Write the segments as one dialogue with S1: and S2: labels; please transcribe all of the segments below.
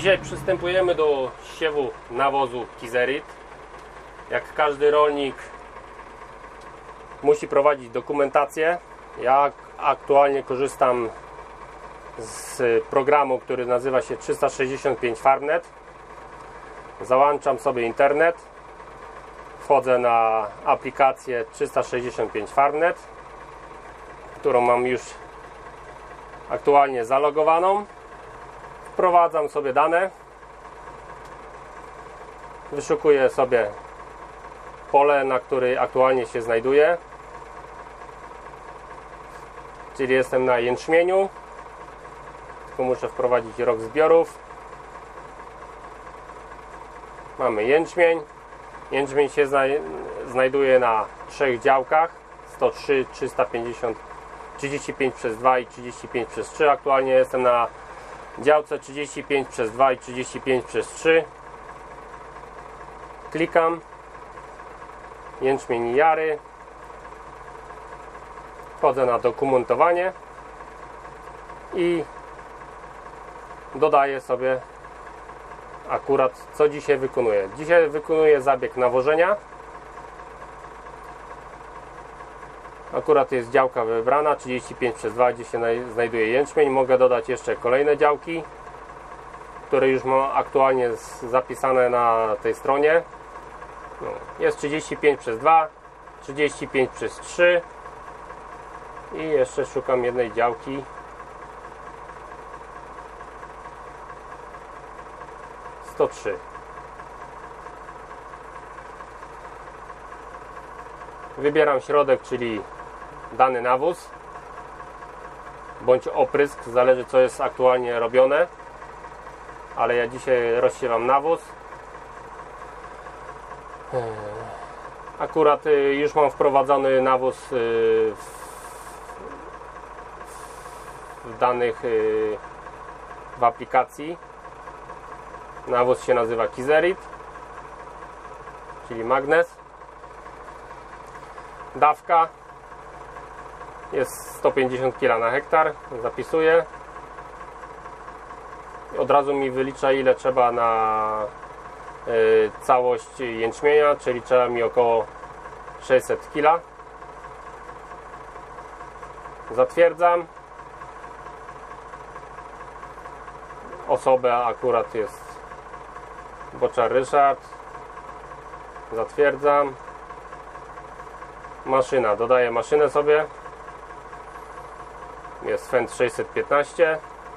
S1: Dzisiaj przystępujemy do siewu nawozu Kizerit. Jak każdy rolnik musi prowadzić dokumentację. Ja aktualnie korzystam z programu, który nazywa się 365 Farmnet. Załączam sobie internet, wchodzę na aplikację 365 Farmnet, którą mam już aktualnie zalogowaną. Wprowadzam sobie dane, wyszukuję sobie pole, na której aktualnie się znajduję, czyli jestem na jęczmieniu, tylko muszę wprowadzić rok zbiorów. Mamy jęczmień. Jęczmień się znajduje na 3 działkach: 103, 350, 35/2 i 35/3. Aktualnie jestem na działce 35/2 i 35/3. Klikam jęczmień i jary, wchodzę na dokumentowanie i dodaję sobie akurat co dzisiaj wykonuję. Dzisiaj wykonuję zabieg nawożenia. Akurat jest działka wybrana 35/2, gdzie się znajduje jęczmień. Mogę dodać jeszcze kolejne działki, które już mam aktualnie zapisane na tej stronie. Jest 35/2, 35/3 i jeszcze szukam jednej działki. 103. Wybieram środek, czyli dany nawóz bądź oprysk, zależy co jest aktualnie robione, ale ja dzisiaj rozsiewam nawóz. Akurat już mam wprowadzony nawóz w danych w aplikacji. Nawóz się nazywa Kizerit, czyli magnes. Dawka jest 150 kg na hektar. Zapisuję. Od razu mi wylicza, ile trzeba na całość jęczmienia, czyli trzeba mi około 600 kg. Zatwierdzam. Osobę akurat jest Boczar Ryszard. Zatwierdzam. Maszyna, dodaję maszynę sobie. Jest Fendt 615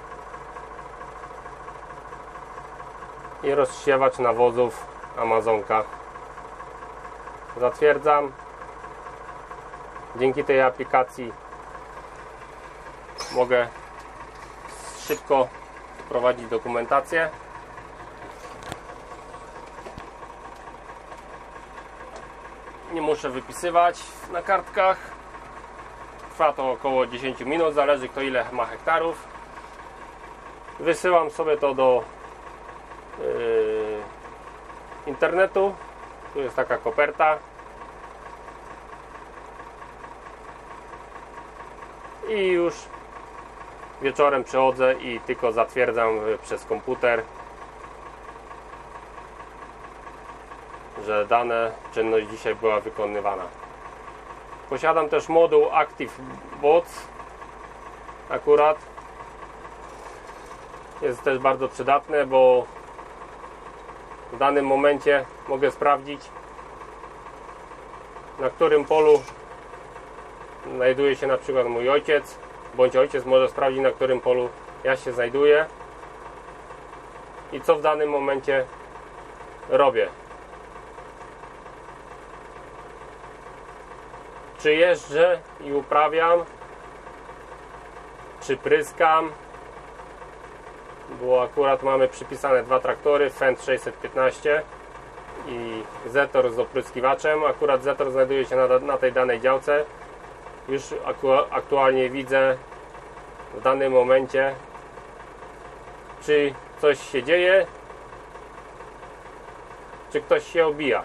S1: i rozsiewacz nawozów Amazonka. Zatwierdzam. Dzięki tej aplikacji mogę szybko prowadzić dokumentację. Nie muszę wypisywać na kartkach. Trwa to około 10 minut, zależy kto ile ma hektarów. Wysyłam sobie to do internetu. Tu jest taka koperta. I już wieczorem przychodzę i tylko zatwierdzam przez komputer, że dana czynność dzisiaj była wykonywana. Posiadam też moduł Active Bots. Akurat jest też bardzo przydatne, bo w danym momencie mogę sprawdzić, na którym polu znajduje się na przykład mój ojciec, bądź ojciec może sprawdzić, na którym polu ja się znajduję i co w danym momencie robię. Czy jeżdżę i uprawiam, czy pryskam, bo akurat mamy przypisane 2 traktory, Fendt 615 i Zetor z opryskiwaczem. Akurat Zetor znajduje się na tej danej działce. Już aktualnie widzę w danym momencie, czy coś się dzieje, czy ktoś się obija.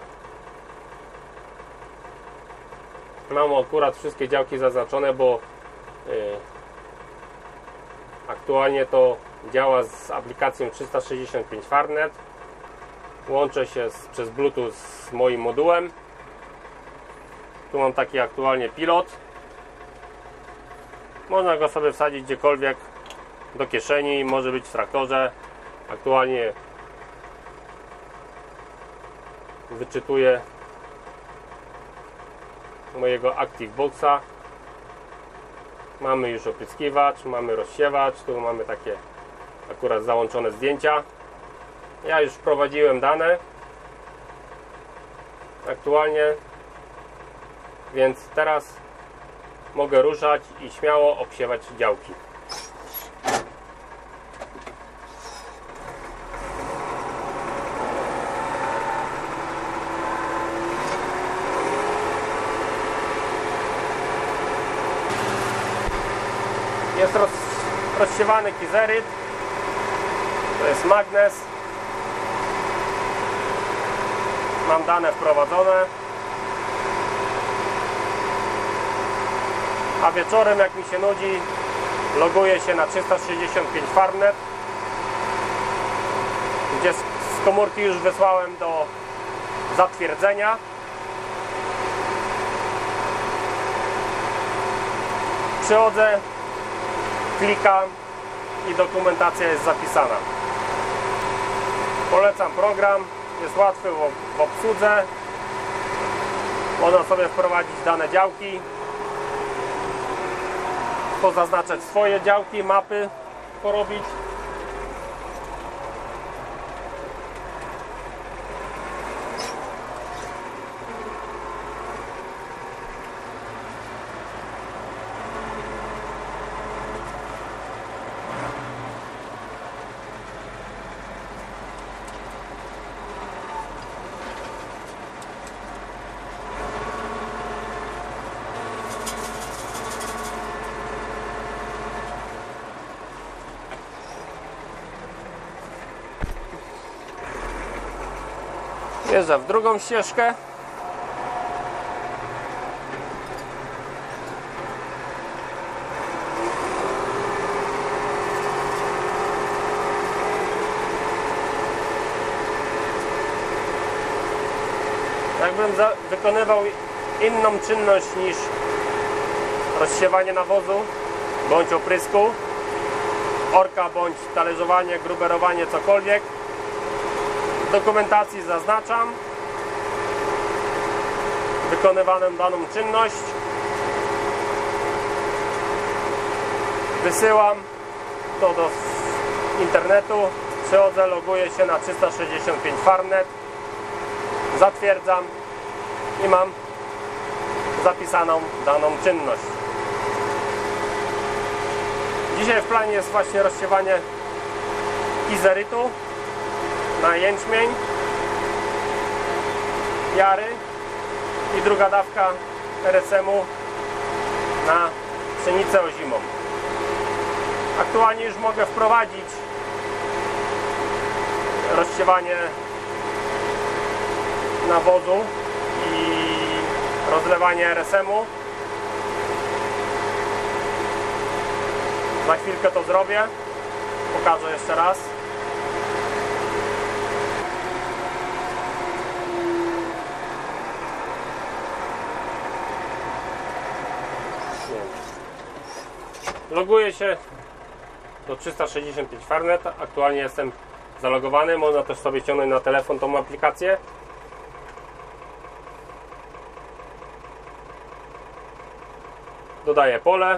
S1: Mam akurat wszystkie działki zaznaczone, bo aktualnie to działa z aplikacją 365 Farnet. Łączę się przez Bluetooth z moim modułem. Tu mam taki aktualnie pilot. Można go sobie wsadzić gdziekolwiek do kieszeni, może być w traktorze. Aktualnie wyczytuję mojego ActiveBoxa. Mamy już opryskiwacz, mamy rozsiewacz, tu mamy takie akurat załączone zdjęcia. Ja już wprowadziłem dane aktualnie, więc teraz mogę ruszać i śmiało obsiewać działki. Jest rozsiewany kizeryt, to jest magnes. Mam dane wprowadzone, a wieczorem jak mi się nudzi, loguję się na 365 Farnet, gdzie z komórki już wysłałem do zatwierdzenia. Przychodzę, klikam i dokumentacja jest zapisana. Polecam program, jest łatwy w obsłudze. Można sobie wprowadzić dane działki, pozaznaczać swoje działki, mapy porobić. Wjeżdża w drugą ścieżkę. Jakbym wykonywał inną czynność niż rozsiewanie nawozu bądź oprysku, orka bądź talerzowanie, gruberowanie, cokolwiek. W dokumentacji zaznaczam wykonywaną daną czynność, wysyłam to do internetu, przychodzę, loguję się na 365 Farnet, zatwierdzam i mam zapisaną daną czynność. Dzisiaj w planie jest właśnie rozsiewanie kizerytu na jęczmień, jary i druga dawka RSM-u na pszenicę ozimą. Aktualnie już mogę wprowadzić rozsiewanie nawozu i rozlewanie RSM-u. Za chwilkę to zrobię, pokażę jeszcze raz. Loguję się do 365 Farnet. Aktualnie jestem zalogowany. Można też sobie ściągnąć na telefon tą aplikację. Dodaję pole.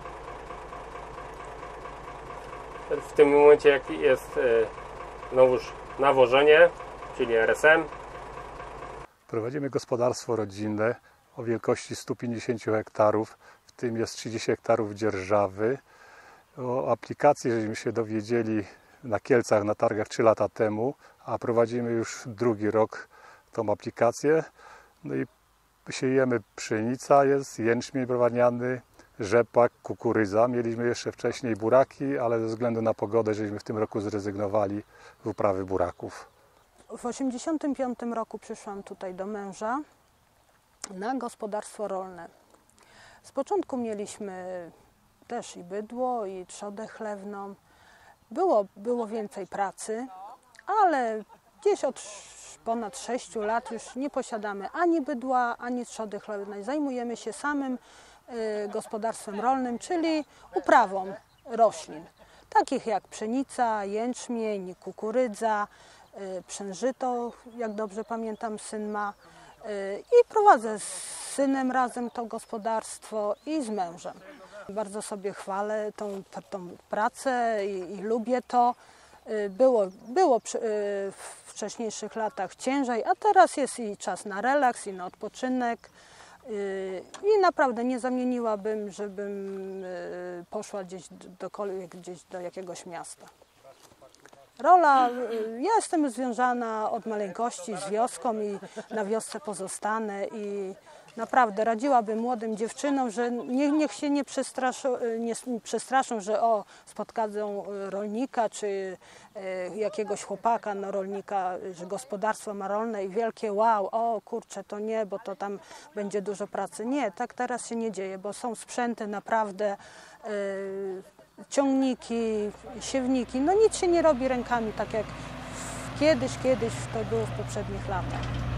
S1: W tym momencie jaki jest znowuż nawożenie, czyli RSM.
S2: Prowadzimy gospodarstwo rodzinne o wielkości 150 hektarów, w tym jest 30 hektarów dzierżawy. O aplikacji żeśmy się dowiedzieli na Kielcach na targach 3 lata temu, a prowadzimy już drugi rok tą aplikację. No i siejemy pszenica, jest jęczmień browaniany, rzepak, kukurydza. Mieliśmy jeszcze wcześniej buraki, ale ze względu na pogodę żeśmy w tym roku zrezygnowali z uprawy buraków.
S3: W 1985 roku przyszłam tutaj do męża na gospodarstwo rolne. Z początku mieliśmy też i bydło, i trzodę chlewną. Było więcej pracy, ale gdzieś od ponad 6 lat już nie posiadamy ani bydła, ani trzody chlewnej. Zajmujemy się samym gospodarstwem rolnym, czyli uprawą roślin, takich jak pszenica, jęczmień, kukurydza, pszeniżyto, jak dobrze pamiętam, syn ma. I prowadzę z synem razem to gospodarstwo i z mężem. Bardzo sobie chwalę tą pracę i lubię to. Było w wcześniejszych latach ciężej, a teraz jest i czas na relaks, i na odpoczynek. I naprawdę nie zamieniłabym, żebym poszła gdzieś do jakiegoś miasta. Rola, ja jestem związana od maleńkości z wioską i na wiosce pozostanę i naprawdę radziłabym młodym dziewczynom, że niech się nie przestraszą, że spotkają rolnika czy jakiegoś chłopaka, no rolnika, że gospodarstwo ma rolne i wielkie wow, o kurczę, to nie, bo to tam będzie dużo pracy. Nie, tak teraz się nie dzieje, bo są sprzęty naprawdę, ciągniki, siewniki, no nic się nie robi rękami, tak jak kiedyś to było w poprzednich latach.